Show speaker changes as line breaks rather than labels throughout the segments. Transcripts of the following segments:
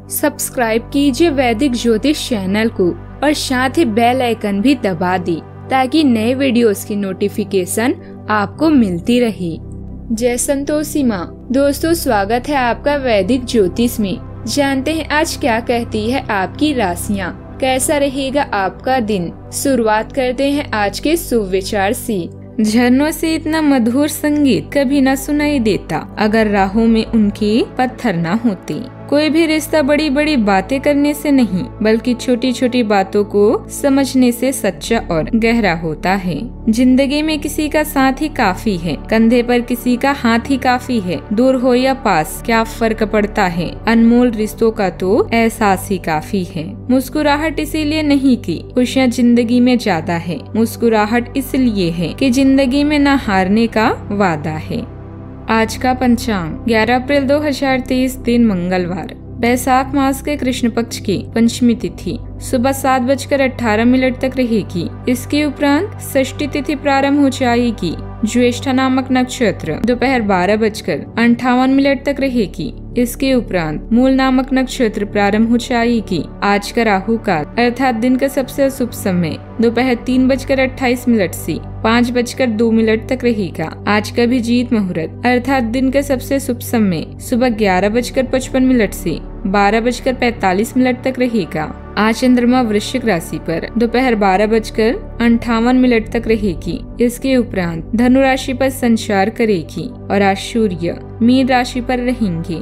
Subscribe कीजिए वैदिक ज्योतिष चैनल को और साथ ही बेल आइकन भी दबा दी ताकि नए वीडियोस की नोटिफिकेशन आपको मिलती रहे। जय संतोषी माँ। दोस्तों, स्वागत है आपका वैदिक ज्योतिष में। जानते हैं आज क्या कहती है आपकी राशियाँ, कैसा रहेगा आपका दिन। शुरुआत करते हैं आज के शुभ विचार से। झरनों से इतना मधुर संगीत कभी न सुनाई देता अगर राहों में उनके पत्थर न होते। कोई भी रिश्ता बड़ी बड़ी बातें करने से नहीं बल्कि छोटी छोटी बातों को समझने से सच्चा और गहरा होता है। जिंदगी में किसी का साथ ही काफी है, कंधे पर किसी का हाथ ही काफी है। दूर हो या पास क्या फर्क पड़ता है, अनमोल रिश्तों का तो एहसास ही काफी है। मुस्कुराहट इसीलिए नहीं की खुशियाँ जिंदगी में ज्यादा है, मुस्कुराहट इसलिए है कि जिंदगी में न हारने का वादा है। आज का पंचांग 11 अप्रैल 2023 दिन मंगलवार, बैसाख मास के कृष्ण पक्ष की पंचमी तिथि सुबह 7:18 तक रहेगी। इसके उपरांत षष्ठी तिथि प्रारंभ हो जाएगी। ज्येष्ठा नामक नक्षत्र दोपहर 12:58 तक रहेगी। इसके उपरांत मूल नामक नक्षत्र प्रारंभ हो जाएगी। आज का राहु काल अर्थात दिन का सबसे अशुभ समय दोपहर 3:28 से 5:02 तक रहेगा। आज का अभिजीत मुहूर्त अर्थात दिन का सबसे शुभ समय सुबह 11:55 से 12:45 तक रहेगा। आज चंद्रमा वृश्चिक राशि पर दोपहर 12:58 तक रहेगी। इसके उपरांत धनु राशि पर संचार करेगी और आज सूर्य मीन राशि पर रहेंगे।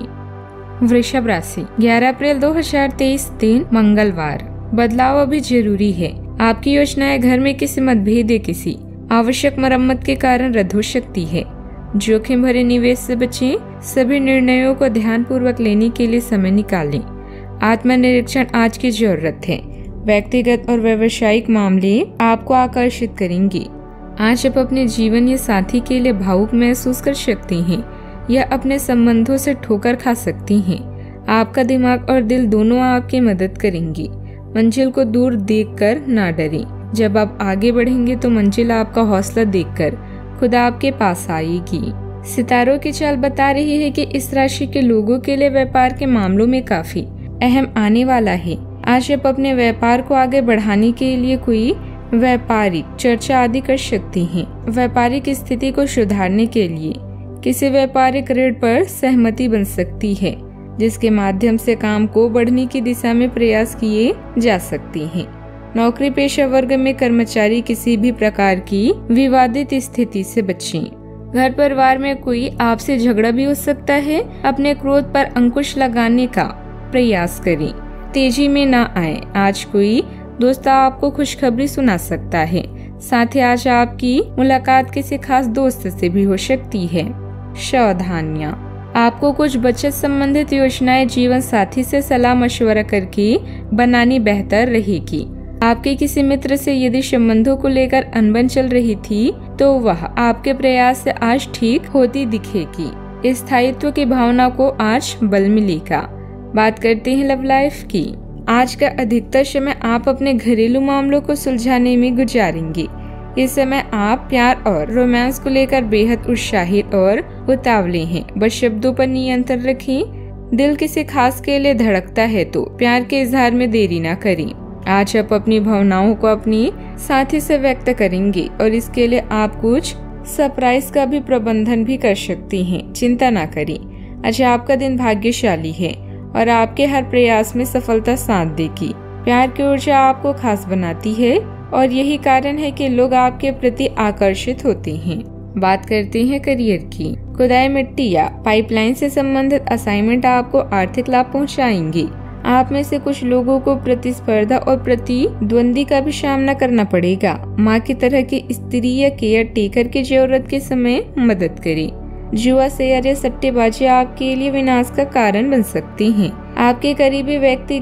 वृषभ राशि 11 अप्रैल 2023 दिन मंगलवार, बदलाव अभी जरूरी है। आपकी योजनाएं घर में किसी मतभेद या किसी आवश्यक मरम्मत के कारण रद्द हो सकती है। जोखिम भरे निवेश से बचें। सभी निर्णयों को ध्यान पूर्वक लेने के लिए समय निकालें। आत्मनिरीक्षण आज की जरूरत है। व्यक्तिगत और व्यावसायिक मामले आपको आकर्षित करेंगे। आज आप अपने जीवन या साथी के लिए भावुक महसूस कर सकती हैं या अपने संबंधों से ठोकर खा सकती हैं। आपका दिमाग और दिल दोनों आपकी मदद करेंगी। मंजिल को दूर देखकर ना डरें। जब आप आगे बढ़ेंगे तो मंजिल आपका हौसला देखकर खुद आपके पास आएगी। सितारों की चाल बता रही है कि इस राशि के लोगों के लिए व्यापार के मामलों में काफी अहम आने वाला है। आज आप अपने व्यापार को आगे बढ़ाने के लिए कोई व्यापारिक चर्चा आदि कर सकती हैं। व्यापारिक स्थिति को सुधारने के लिए किसी व्यापारिक ऋण पर सहमति बन सकती है, जिसके माध्यम से काम को बढ़ने की दिशा में प्रयास किए जा सकते हैं। नौकरी पेशा वर्ग में कर्मचारी किसी भी प्रकार की विवादित स्थिति से बचें। घर परिवार में कोई आपसे झगड़ा भी हो सकता है। अपने क्रोध पर अंकुश लगाने का प्रयास करें। तेजी में ना आए। आज कोई दोस्त आपको खुशखबरी सुना सकता है। साथ ही आज आपकी मुलाकात किसी खास दोस्त से भी हो सकती है। सावधानियां, आपको कुछ बचत संबंधित योजनाएं जीवन साथी से सलाह मशवरा करके बनानी बेहतर रहेगी। आपके किसी मित्र से यदि संबंधों को लेकर अनबन चल रही थी तो वह आपके प्रयास से आज ठीक होती दिखेगी। स्थायित्व की भावना को आज बल मिलेगा। बात करते हैं लव लाइफ की। आज का अधिकतर समय आप अपने घरेलू मामलों को सुलझाने में गुजारेंगे। इस समय आप प्यार और रोमांस को लेकर बेहद उत्साहित और उतावले हैं। बस शब्दों पर नियंत्रण रखें। दिल किसी खास के लिए धड़कता है तो प्यार के इजहार में देरी न करें। आज आप अपनी भावनाओं को अपनी साथी से व्यक्त करेंगे और इसके लिए आप कुछ सरप्राइज का भी प्रबंधन भी कर सकती हैं। चिंता ना करें। आज आपका दिन भाग्यशाली है और आपके हर प्रयास में सफलता साथ देगी। प्यार की ऊर्जा आपको खास बनाती है और यही कारण है कि लोग आपके प्रति आकर्षित होते हैं। बात करते हैं करियर की। खुदाई मिट्टी या पाइपलाइन से संबंधित असाइनमेंट आपको आर्थिक लाभ पहुंचाएंगे। आप में से कुछ लोगों को प्रतिस्पर्धा और प्रतिद्वंदी का भी सामना करना पड़ेगा। माँ की तरह की स्त्री या केयर टेकर की जरूरत के समय मदद करें। जुआ, शेयर या सट्टेबाजी आपके लिए विनाश का कारण बन सकती हैं। आपके करीबी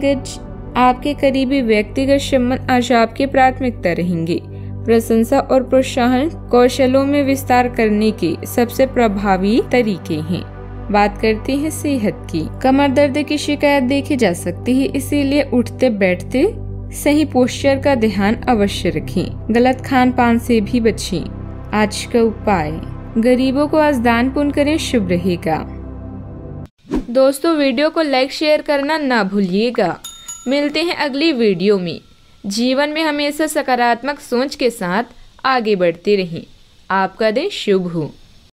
व्यक्तिगत संबंध आज आपकी प्राथमिकता रहेंगे। प्रशंसा और प्रोत्साहन कौशलों में विस्तार करने के सबसे प्रभावी तरीके हैं। बात करते हैं सेहत की। कमर दर्द की शिकायत देखी जा सकती है, इसीलिए उठते बैठते सही पोस्चर का ध्यान अवश्य रखें। गलत खान पान से भी बचें। आज का उपाय, गरीबों को आज दान पुण्य करें, शुभ रहेगा। दोस्तों वीडियो को लाइक शेयर करना ना भूलिएगा। मिलते हैं अगली वीडियो में। जीवन में हमेशा सकारात्मक सोच के साथ आगे बढ़ते रहें। आपका दिन शुभ हो।